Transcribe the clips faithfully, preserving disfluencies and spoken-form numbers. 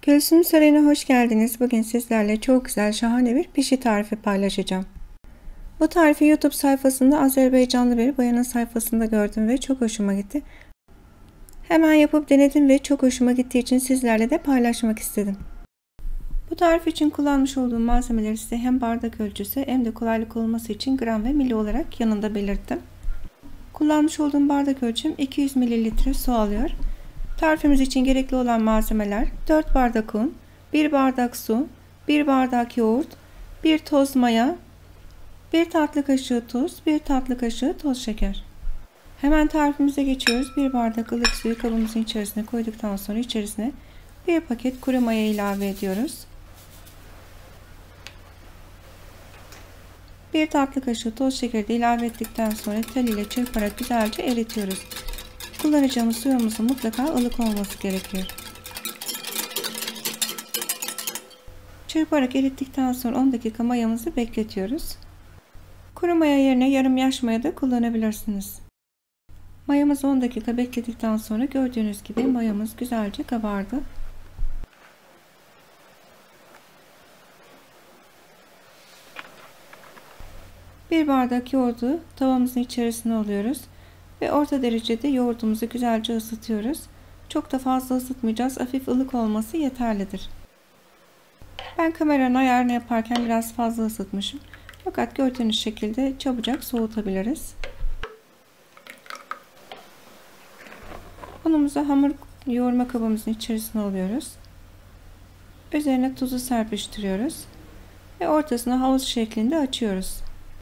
Gülsüm Sarayı'na hoş geldiniz. Bugün sizlerle çok güzel, şahane bir pişi tarifi paylaşacağım. Bu tarifi YouTube sayfasında Azerbaycanlı bir bayanın sayfasında gördüm ve çok hoşuma gitti. Hemen yapıp denedim ve çok hoşuma gittiği için sizlerle de paylaşmak istedim. Bu tarif için kullanmış olduğum malzemeleri size hem bardak ölçüsü hem de kolaylık olması için gram ve mili olarak yanında belirttim. Kullanmış olduğum bardak ölçüm iki yüz mililitre su alıyor. Tarifimiz için gerekli olan malzemeler: dört bardak un, bir bardak su, bir bardak yoğurt, bir toz maya, bir tatlı kaşığı tuz, bir tatlı kaşığı toz şeker. Hemen tarifimize geçiyoruz. bir bardak ılık suyu kabımızın içerisine koyduktan sonra içerisine bir paket kuru maya ilave ediyoruz. bir tatlı kaşığı toz şekeri de ilave ettikten sonra tel ile çırparak güzelce eritiyoruz. Kullanacağımız suyumuzun mutlaka ılık olması gerekiyor. Çırparak erittikten sonra on dakika mayamızı bekletiyoruz. Kuru maya yerine yarım yaş maya da kullanabilirsiniz. Mayamızı on dakika bekledikten sonra gördüğünüz gibi mayamız güzelce kabardı. Bir bardak yoğurdu tavamızın içerisine alıyoruz ve orta derecede yoğurdumuzu güzelce ısıtıyoruz. Çok da fazla ısıtmayacağız. Hafif ılık olması yeterlidir. Ben kameranın ayarını yaparken biraz fazla ısıtmışım. Fakat gördüğünüz şekilde çabucak soğutabiliriz. Unumuzu hamur yoğurma kabımızın içerisine alıyoruz. Üzerine tuzu serpiştiriyoruz ve ortasına havuz şeklinde açıyoruz.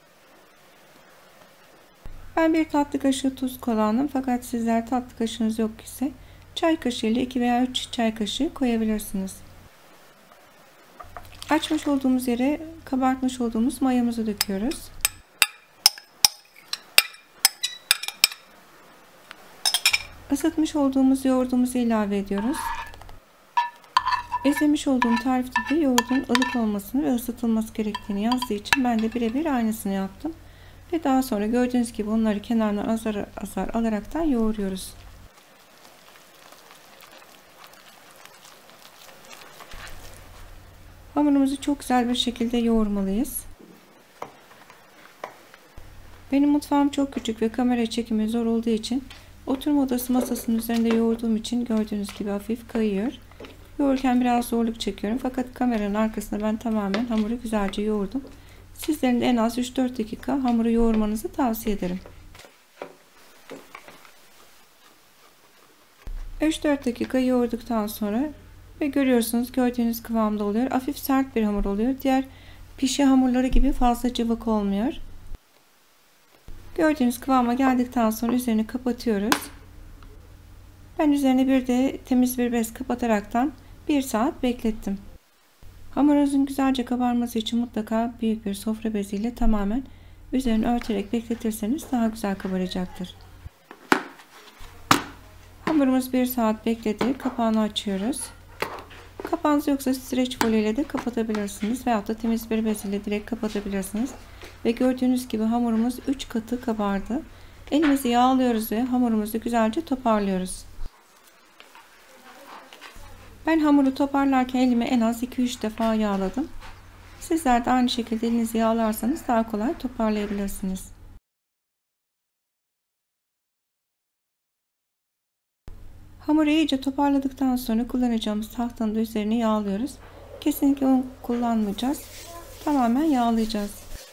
Ben bir tatlı kaşığı tuz kullandım, fakat sizler tatlı kaşığınız yok ise çay kaşığı ile iki veya üç çay kaşığı koyabilirsiniz. Açmış olduğumuz yere kabartmış olduğumuz mayamızı döküyoruz. Isıtmış olduğumuz yoğurdumuzu ilave ediyoruz. İzlemiş olduğum tarifte de yoğurdun ılık olmasını ve ısıtılması gerektiğini yazdığı için ben de birebir aynısını yaptım. Ve daha sonra gördüğünüz gibi onları kenardan azar azar alaraktan yoğuruyoruz. Hamurumuzu çok güzel bir şekilde yoğurmalıyız. Benim mutfağım çok küçük ve kamera çekimi zor olduğu için oturma odası masasının üzerinde yoğurduğum için gördüğünüz gibi hafif kayıyor. Yoğururken biraz zorluk çekiyorum, fakat kameranın arkasında ben tamamen hamuru güzelce yoğurdum. Sizlerin de en az üç dört dakika hamuru yoğurmanızı tavsiye ederim. üç dört dakika yoğurduktan sonra ve görüyorsunuz, gördüğünüz kıvamda oluyor. Hafif sert bir hamur oluyor. Diğer pişi hamurları gibi fazla cıvık olmuyor. Gördüğünüz kıvama geldikten sonra üzerini kapatıyoruz. Ben üzerine bir de temiz bir bez kapataraktan bir saat beklettim. Hamurunuzun güzelce kabarması için mutlaka büyük bir sofra beziyle tamamen üzerini örterek bekletirseniz daha güzel kabaracaktır. Hamurumuz bir saat bekledi. Kapağını açıyoruz. Kapağınız yoksa streç folyo ile de kapatabilirsiniz veyahut da temiz bir bez ile direkt kapatabilirsiniz. Ve gördüğünüz gibi hamurumuz üç katı kabardı. Elimizi yağlıyoruz ve hamurumuzu güzelce toparlıyoruz. Ben hamuru toparlarken elimi en az iki üç defa yağladım. Sizler de aynı şekilde elinizi yağlarsanız daha kolay toparlayabilirsiniz. Hamuru iyice toparladıktan sonra kullanacağımız tahtanın da üzerine yağlıyoruz. Kesinlikle un kullanmayacağız. Tamamen yağlayacağız.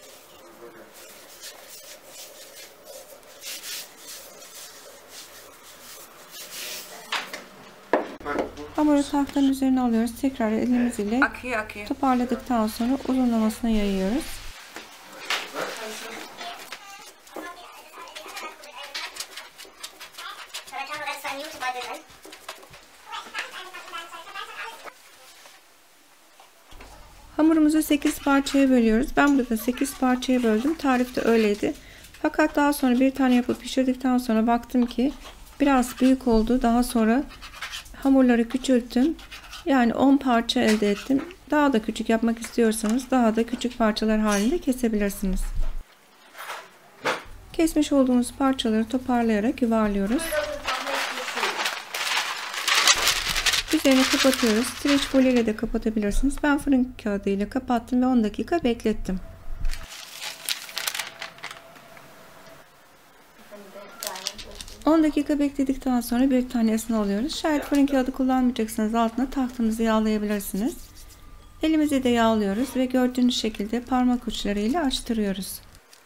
Hamuru tahtanın üzerine alıyoruz. Tekrar elimiz ile akıyor, akıyor. Toparladıktan sonra uzunlamasına yayıyoruz. Hamurumuzu sekiz parçaya bölüyoruz. Ben burada sekiz parçaya böldüm. Tarifte öyleydi. Fakat daha sonra bir tane yapıp pişirdikten sonra baktım ki biraz büyük oldu. Daha sonra hamurları küçülttüm. Yani on parça elde ettim. Daha da küçük yapmak istiyorsanız daha da küçük parçalar halinde kesebilirsiniz. Kesmiş olduğumuz parçaları toparlayarak yuvarlıyoruz. Üzerini kapatıyoruz. Streç folyo ile de kapatabilirsiniz. Ben fırın kağıdı ile kapattım ve on dakika beklettim. on dakika bekledikten sonra bir tanesini alıyoruz. Şayet fırın kağıdı kullanmayacaksanız altına tahtanızı yağlayabilirsiniz. Elimizi de yağlıyoruz ve gördüğünüz şekilde parmak uçlarıyla açtırıyoruz.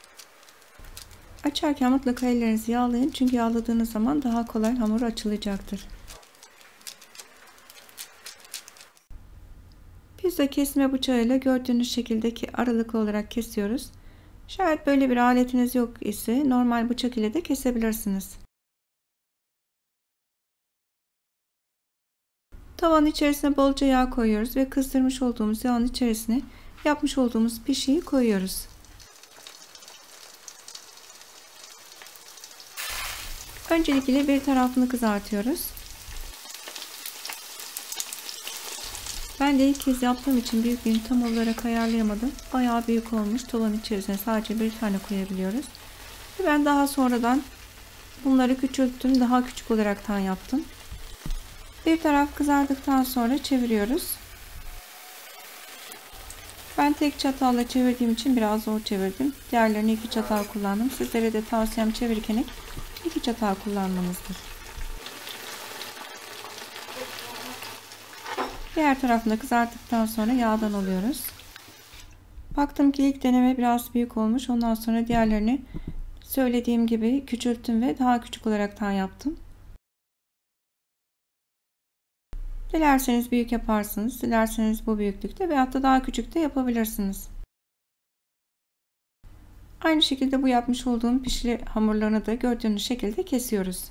Açarken mutlaka ellerinizi yağlayın, çünkü yağladığınız zaman daha kolay hamur açılacaktır. Pizza kesme bıçağıyla gördüğünüz şekildeki aralıklı olarak kesiyoruz. Şayet böyle bir aletiniz yok ise normal bıçak ile de kesebilirsiniz. Tavanın içerisine bolca yağ koyuyoruz ve kızdırmış olduğumuz yağın içerisine yapmış olduğumuz pişiyi koyuyoruz. Öncelikle bir tarafını kızartıyoruz. Ben de ilk kez yaptığım için büyüklüğünü tam olarak ayarlayamadım. Bayağı büyük olmuş. Tavanın içerisine sadece bir tane koyabiliyoruz. Ve ben daha sonradan bunları küçülttüm. Daha küçük olaraktan yaptım. Bir taraf kızardıktan sonra çeviriyoruz. Ben tek çatalla çevirdiğim için biraz zor çevirdim. Diğerlerini iki çatal kullandım. Sizlere de tavsiyem çevirirken iki çatal kullanmanızdır. Diğer tarafını kızarttıktan sonra yağdan alıyoruz. Baktım ki ilk deneme biraz büyük olmuş. Ondan sonra diğerlerini söylediğim gibi küçülttüm ve daha küçük olaraktan yaptım. Dilerseniz büyük yaparsınız. Dilerseniz bu büyüklükte veyahut da daha küçük de yapabilirsiniz. Aynı şekilde bu yapmış olduğum pişli hamurlarını da gördüğünüz şekilde kesiyoruz.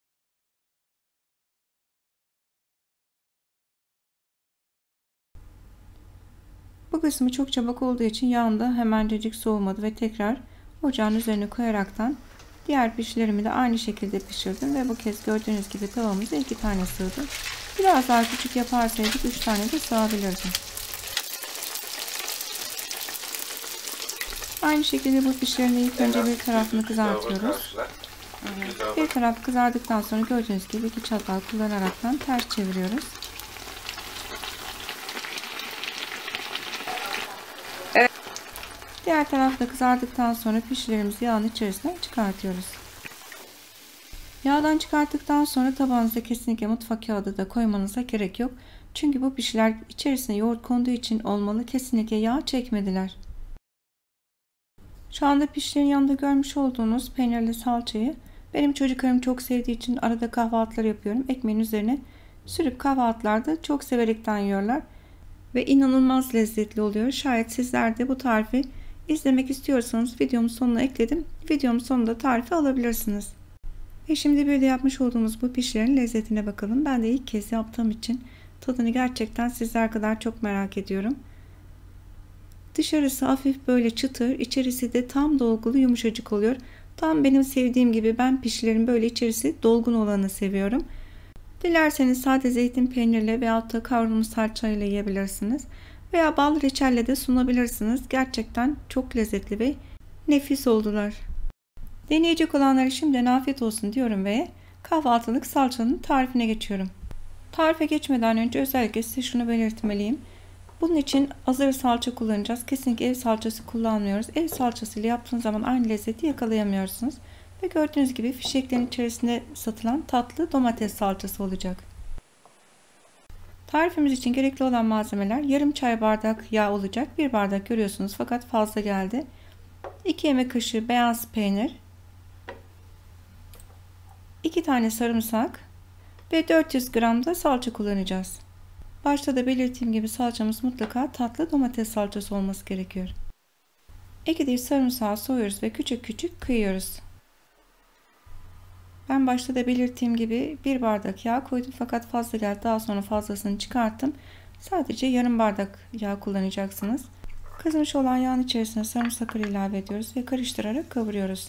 Bu kısmı çok çabuk olduğu için yağında hemencecik soğumadı ve tekrar ocağın üzerine koyaraktan diğer pişlerimi de aynı şekilde pişirdim ve bu kez gördüğünüz gibi tavamıza iki tane sığdı. Biraz daha küçük yaparsaydık üç tane de sığabilirdi. Aynı şekilde bu pişlerin ilk önce bir tarafını kızartıyoruz. Bir taraf kızardıktan sonra gördüğünüz gibi iki çatal kullanaraktan ters çeviriyoruz. Diğer tarafta kızardıktan sonra pişlerimizi yağın içerisinden çıkartıyoruz. Yağdan çıkarttıktan sonra tabağınıza kesinlikle mutfak kağıdı da koymanıza gerek yok. Çünkü bu pişler içerisine yoğurt konduğu için olmalı. Kesinlikle yağ çekmediler. Şu anda pişlerin yanında görmüş olduğunuz peynirli salçayı benim çocuklarım çok sevdiği için arada kahvaltılar yapıyorum. Ekmeğin üzerine sürüp kahvaltılarda çok severekten yiyorlar. Ve inanılmaz lezzetli oluyor. Şayet sizler de bu tarifi izlemek istiyorsanız videomun sonuna ekledim. Videomun sonunda tarifi alabilirsiniz. Ve şimdi bir de yapmış olduğumuz bu pişlerin lezzetine bakalım. Ben de ilk kez yaptığım için tadını gerçekten sizler kadar çok merak ediyorum. Dışarısı hafif böyle çıtır, içerisi de tam dolgulu yumuşacık oluyor. Tam benim sevdiğim gibi, ben pişlerin böyle içerisi dolgun olanı seviyorum. Dilerseniz sade zeytin peynirle veyahut da kavrulmuş salçayla yiyebilirsiniz. Veya bal reçelle de sunabilirsiniz. Gerçekten çok lezzetli ve nefis oldular. Deneyecek olanlara şimdiden afiyet olsun diyorum ve kahvaltılık salçanın tarifine geçiyorum. Tarife geçmeden önce özellikle size şunu belirtmeliyim. Bunun için hazır salça kullanacağız. Kesinlikle ev salçası kullanmıyoruz. Ev salçasıyla yaptığınız zaman aynı lezzeti yakalayamıyorsunuz. Ve gördüğünüz gibi fişeklerin içerisinde satılan tatlı domates salçası olacak. Tarifimiz için gerekli olan malzemeler: yarım çay bardak yağ olacak. bir bardak görüyorsunuz fakat fazla geldi. iki yemek kaşığı beyaz peynir, iki tane sarımsak ve dört yüz gram da salça kullanacağız. Başta da belirttiğim gibi salçamız mutlaka tatlı domates salçası olması gerekiyor. iki diş sarımsağı soyuyoruz ve küçük küçük kıyıyoruz. Ben başta da belirttiğim gibi bir bardak yağ koydum fakat fazla geldi. Daha sonra fazlasını çıkarttım. Sadece yarım bardak yağ kullanacaksınız. Kızmış olan yağın içerisine sarımsakları ilave ediyoruz ve karıştırarak kavuruyoruz.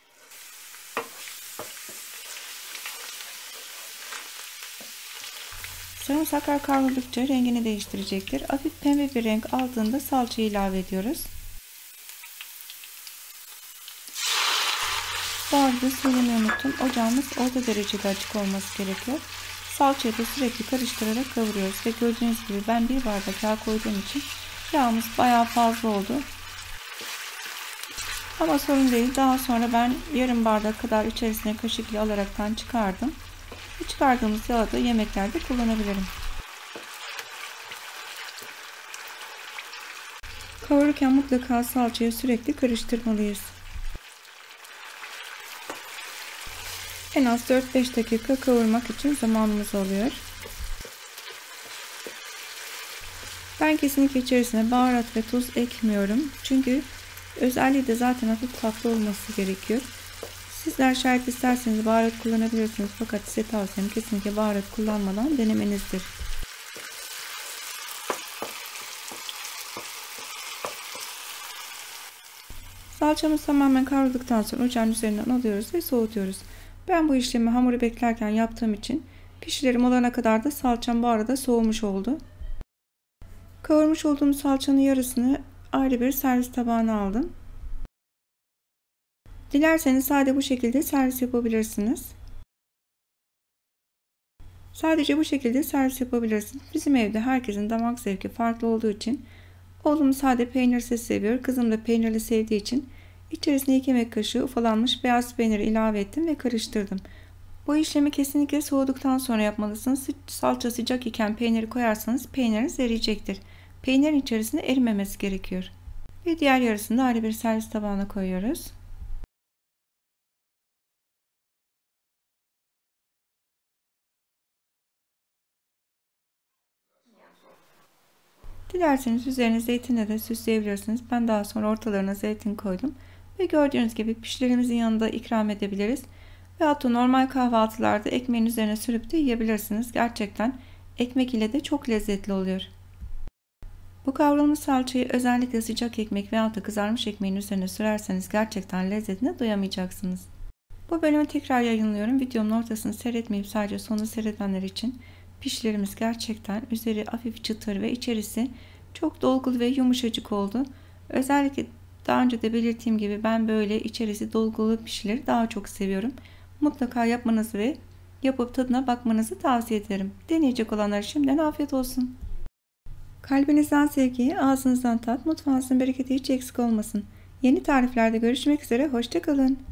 Sarımsaklar kavruldukça rengini değiştirecektir. Hafif pembe bir renk aldığında salçayı ilave ediyoruz. Bu arada söylemeyi unuttum. Ocağımız orta derecede açık olması gerekiyor. Salçayı da sürekli karıştırarak kavuruyoruz ve gördüğünüz gibi ben bir bardak yağ koyduğum için yağımız bayağı fazla oldu. Ama sorun değil. Daha sonra ben yarım bardak kadar içerisine kaşıkla alaraktan çıkardım. Bu çıkardığımız yağı da yemeklerde kullanabilirim. Kavururken mutlaka salçayı sürekli karıştırmalıyız. En az dört beş dakika kavurmak için zamanımız oluyor. Ben kesinlikle içerisine baharat ve tuz ekmiyorum. Çünkü özelliği de zaten hafif tatlı olması gerekiyor. Sizler şayet isterseniz baharat kullanabilirsiniz. Fakat size tavsiyem kesinlikle baharat kullanmadan denemenizdir. Salçamız tamamen kavrulduktan sonra ocağın üzerinden alıyoruz ve soğutuyoruz. Ben bu işlemi hamuru beklerken yaptığım için pişilerim olana kadar da salçam bu arada soğumuş oldu. Kavurmuş olduğum salçanın yarısını ayrı bir servis tabağına aldım. Dilerseniz sade bu şekilde servis yapabilirsiniz. Sadece bu şekilde servis yapabilirsiniz. Bizim evde herkesin damak zevki farklı olduğu için oğlum sade peynirsiz seviyor. Kızım da peynirli sevdiği için içerisine iki yemek kaşığı ufalanmış beyaz peyniri ilave ettim ve karıştırdım. Bu işlemi kesinlikle soğuduktan sonra yapmalısınız. Salça sıcak iken peyniri koyarsanız peyniriniz eriyecektir. Peynirin içerisinde erimemesi gerekiyor. Ve diğer yarısını da ayrı bir servis tabağına koyuyoruz. Dilerseniz üzerine zeytinle de süsleyebilirsiniz. Ben daha sonra ortalarına zeytin koydum. Ve gördüğünüz gibi pişilerimizin yanında ikram edebiliriz. Ve hatta normal kahvaltılarda ekmeğin üzerine sürüp de yiyebilirsiniz. Gerçekten ekmek ile de çok lezzetli oluyor. Bu kavrulmuş salçayı özellikle sıcak ekmek veya da kızarmış ekmeğin üzerine sürerseniz gerçekten lezzetine doyamayacaksınız. Bu bölümü tekrar yayınlıyorum. Videomun ortasını seyretmeyip sadece sonu seyredenler için pişilerimiz gerçekten üzeri hafif çıtır ve içerisi çok dolgulu ve yumuşacık oldu. Özellikle daha önce de belirttiğim gibi ben böyle içerisi dolgulu pişileri daha çok seviyorum. Mutlaka yapmanızı ve yapıp tadına bakmanızı tavsiye ederim. Deneyecek olanlar şimdiden afiyet olsun. Kalbinizden sevgi, ağzınızdan tat, mutfağınızın bereketi hiç eksik olmasın. Yeni tariflerde görüşmek üzere, hoşça kalın.